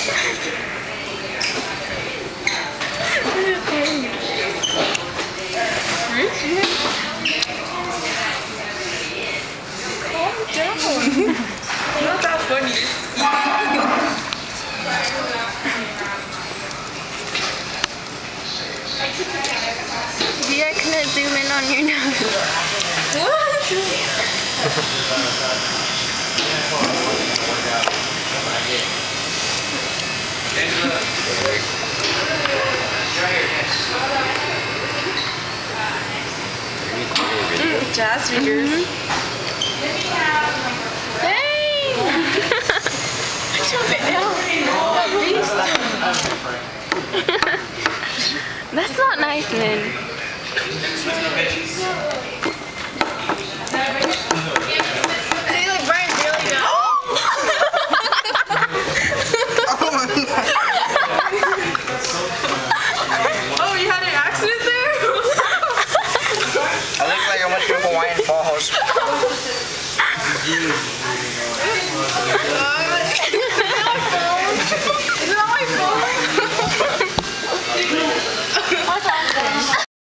Calm down. Not that funny. Yeah, can I zoom in on your nose? What? Jazz fingers. Hey! Jump it down. That's not nice, Lynn. They like Brian really good. Oh, you had an accident there? I look like I went to Hawaiian Falls. Oh,